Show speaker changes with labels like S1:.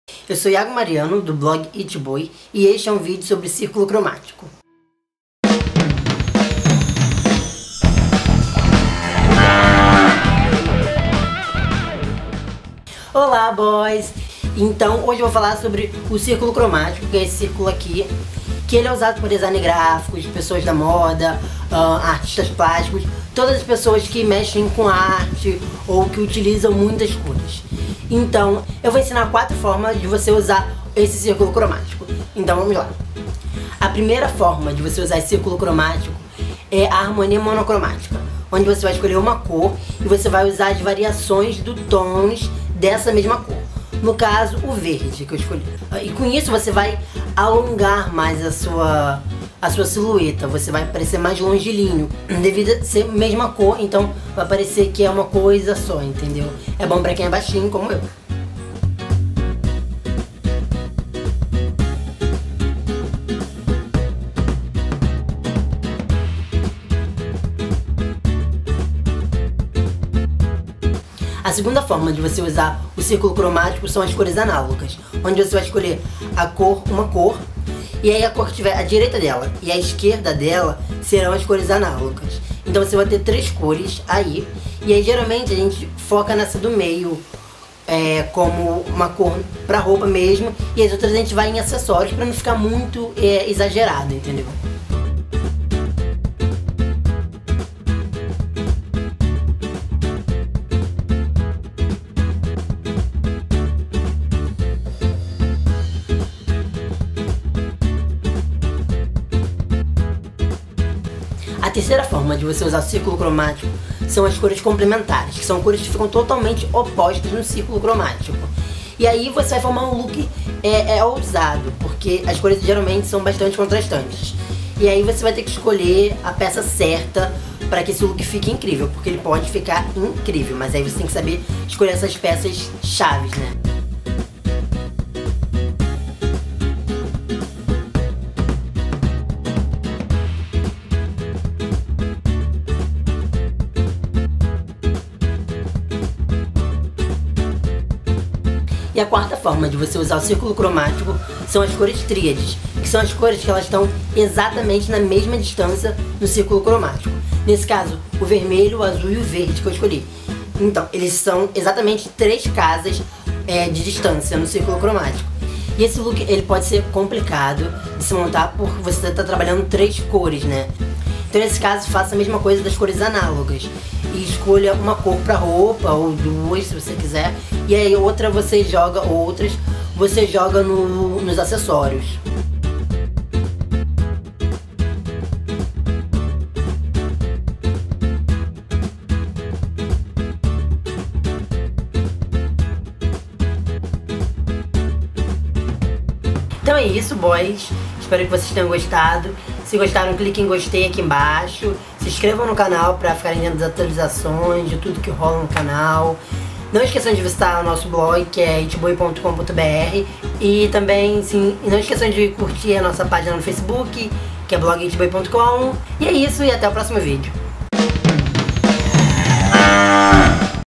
S1: Eu sou Iago Mariano, do blog Itboy, e este é um vídeo sobre círculo cromático. Olá, boys! Então, hoje eu vou falar sobre o círculo cromático, que é esse círculo aqui, que ele é usado por design gráficos, pessoas da moda, artistas plásticos, todas as pessoas que mexem com arte ou que utilizam muitas cores. Então, eu vou ensinar 4 formas de você usar esse círculo cromático. Então, vamos lá. A primeira forma de você usar esse círculo cromático é a harmonia monocromática, onde você vai escolher uma cor e você vai usar as variações dos tons dessa mesma cor. No caso, o verde que eu escolhi. E com isso você vai alongar mais a sua silhueta, você vai parecer mais longilíneo, devido a ser a mesma cor, então vai parecer que é uma coisa só, entendeu? É bom pra quem é baixinho, como eu. A segunda forma de você usar o círculo cromático são as cores análogas, onde você vai escolher uma cor, e aí a cor que estiver à direita dela e à esquerda dela serão as cores análogas. Então você vai ter 3 cores aí, e aí geralmente a gente foca nessa do meio como uma cor pra roupa mesmo, e as outras a gente vai em acessórios pra não ficar muito exagerado, entendeu? A terceira forma de você usar o círculo cromático são as cores complementares, que são cores que ficam totalmente opostas no círculo cromático. E aí você vai formar um look ousado, porque as cores geralmente são bastante contrastantes. E aí você vai ter que escolher a peça certa para que esse look fique incrível, porque ele pode ficar incrível, mas aí você tem que saber escolher essas peças chaves, né? E a quarta forma de você usar o círculo cromático são as cores tríades, que são as cores que elas estão exatamente na mesma distância no círculo cromático. Nesse caso, o vermelho, o azul e o verde que eu escolhi. Então, eles são exatamente 3 casas de distância no círculo cromático. E esse look ele pode ser complicado de se montar por você estar trabalhando 3 cores, né? Então nesse caso faça a mesma coisa das cores análogas e escolha uma cor pra roupa, ou 2 se você quiser, e aí outras você joga nos acessórios. Então é isso, boys. Espero que vocês tenham gostado. Se gostaram, clique em gostei aqui embaixo. Se inscrevam no canal para ficarem dentro das atualizações, de tudo que rola no canal. Não esqueçam de visitar o nosso blog, que é itboy.com.br. E também, não esqueçam de curtir a nossa página no Facebook, que é blog itboy.com. E é isso, e até o próximo vídeo.